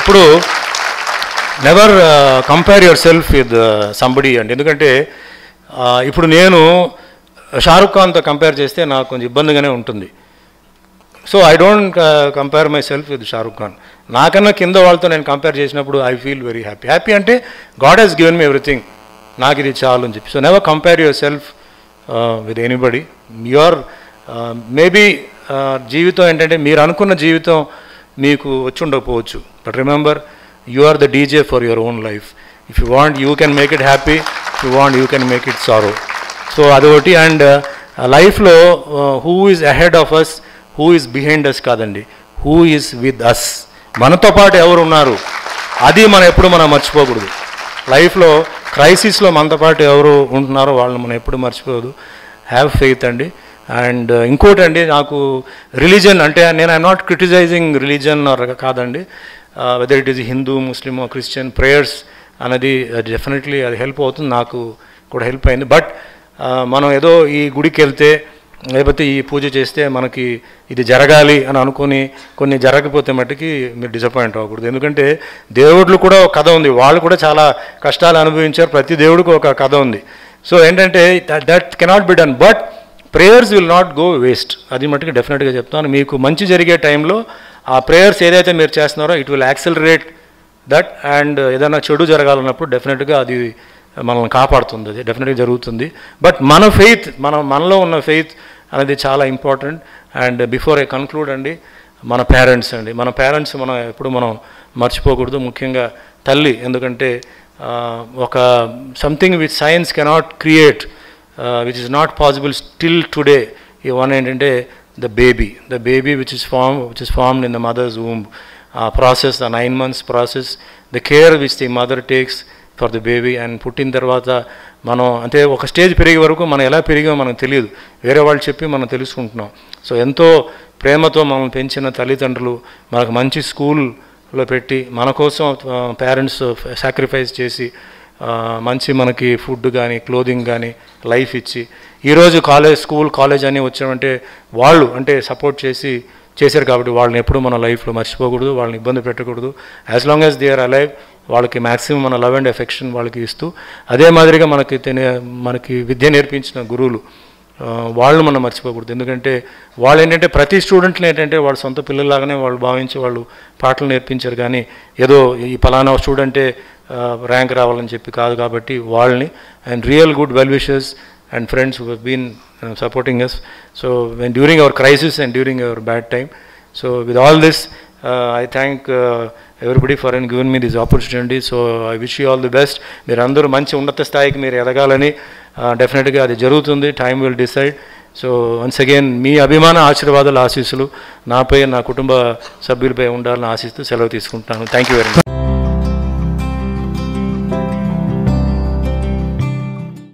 ఎప్పుడు never compare your self with సంబడి somebody. ఎందుకంటే ఇప్పుడు నేను షారుఖ్ ఖాన్తో కంపేర్ చేస్తే నాకు కొంచెం ఇబ్బందిగానే ఉంటుంది. So I don't compare myself with Shahrukh Khan. నాకన్నా కింద వాళ్ళతో నేను కంపేర్ చేసినప్పుడు I feel very happy. Happy అంటే God has given me everything, నాకు ఇది చాలు అని చెప్పి. So never compare your self with anybody. Your maybe జీవితం ఏంటంటే మీరు అనుకున్న జీవితం మీకు వచ్చి ఉండకపోవచ్చు. But remember, you are the DJ for your own life. If you want you can make it happy, if you want you can make it sorrow. So అదొకటి. And లైఫ్లో who is ahead of us, who is behind us కాదండి, who is with us. మనతో పాటు ఎవరు ఉన్నారు అది ఎప్పుడు మనం మర్చిపోకూడదు. లైఫ్లో క్రైసిస్లో మనతో పాటు ఎవరు ఉంటున్నారో వాళ్ళని మనం ఎప్పుడు మర్చిపోదు. హ్యావ్ ఫెయిత్ అండి. అండ్ ఇంకోటి అండి, నాకు రిలీజన్ అంటే నేను ఐఎమ్ నాట్ క్రిటిసైజింగ్ రిలీజన్ కాదండి, whether it is Hindu, Muslim, Christian, prayers అనేది డెఫినెట్లీ అది హెల్ప్ అవుతుంది, నాకు కూడా హెల్ప్ అయింది. బట్ మనం ఏదో ఈ గుడికి వెళ్తే లేకపోతే ఈ పూజ చేస్తే మనకి ఇది జరగాలి అని అనుకుని కొన్ని జరగకపోతే మట్టుకి మీరు డిసప్పాయింట్ అవ్వకూడదు. ఎందుకంటే దేవుళ్ళు కూడా ఒక కథ ఉంది, వాళ్ళు కూడా చాలా కష్టాలు అనుభవించారు, ప్రతి దేవుడికి ఒక కథ ఉంది. సో ఏంటంటే that cannot be done. But prayers will not go waste, అది మట్టుకు డెఫినెట్గా చెప్తాను. మీకు మంచి జరిగే టైంలో ఆ ప్రేయర్స్ ఏదైతే మీరు చేస్తున్నారో it will accelerate that. And ఏదైనా చెడు జరగాలన్నప్పుడు డెఫినెట్గా అది మనల్ని కాపాడుతుంది, అది డెఫినెట్గా జరుగుతుంది. బట్ మన ఫెయిత్, మనలో ఉన్న ఫెయిత్ అనేది చాలా important. And before I conclude అండి, మన పేరెంట్స్ అండి, మన పేరెంట్స్ ఎప్పుడు మనం మర్చిపోకూడదు, ముఖ్యంగా తల్లి. ఎందుకంటే ఒక something which science cannot create, which is not possible still today. ఈ వన్ ఏంటంటే the baby which is formed in the mother's womb. ఆ ప్రాసెస్, ఆ 9 months process, the care which the mother takes for the baby. And పుట్టిన తర్వాత మనం అంటే ఒక stage పెరిగే వరకు మనం ఎలా పెరిగామో మనకు తెలియదు, వేరే వాళ్ళు చెప్పి మనం తెలుసుకుంటున్నాం. సో ఎంతో ప్రేమతో మనం పెంచిన తల్లిదండ్రులు మనకు మంచి స్కూల్లో పెట్టి మన కోసం పేరెంట్స్ సాక్రిఫైస్ చేసి మంచి మనకి ఫుడ్ కానీ క్లోదింగ్ కానీ లైఫ్ ఇచ్చి ఈరోజు స్కూల్ కాలేజ్ అని వచ్చామంటే వాళ్ళు అంటే సపోర్ట్ చేశారు కాబట్టి వాళ్ళని ఎప్పుడు మన లైఫ్లో మర్చిపోకూడదు, వాళ్ళని ఇబ్బంది పెట్టకూడదు. As long as they are alive వాళ్ళకి మ్యాక్సిమం మన లవ్ అండ్ ఎఫెక్షన్ వాళ్ళకి ఇస్తూ, అదే మాదిరిగా మనకి విద్య నేర్పించిన గురువులు వాళ్ళు మనం మర్చిపోకూడదు. ఎందుకంటే వాళ్ళు ఏంటంటే ప్రతి స్టూడెంట్ని ఏంటంటే వాళ్ళ సొంత పిల్లల్లాగానే వాళ్ళు భావించి వాళ్ళు పాటలు నేర్పించారు, కానీ ఏదో ఈ పలానా స్టూడెంటే ర్యాంక్ రావాలని చెప్పి కాదు. కాబట్టి వాళ్ళని and real good well wishers and friends who have been supporting us, so when during our crisis and during our bad time. So with all this I thank everybody for giving me this opportunity. So I wish you all the best. మీరు అందరూ మంచి ఉన్నత స్థాయికి మీరు ఎదగాలని డెఫినెట్గా అది జరుగుతుంది, time will decide. So once again మీ అభిమాన ఆశీర్వాదాలు, ఆశీస్సులు నాపై, నా కుటుంబ సభ్యులపై ఉండాలని ఆశిస్తూ సెలవు తీసుకుంటున్నాను. Thank you very much.